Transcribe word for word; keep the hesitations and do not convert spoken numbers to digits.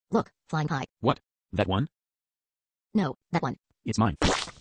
Look, flying high. What? That one? No, that one. It's mine.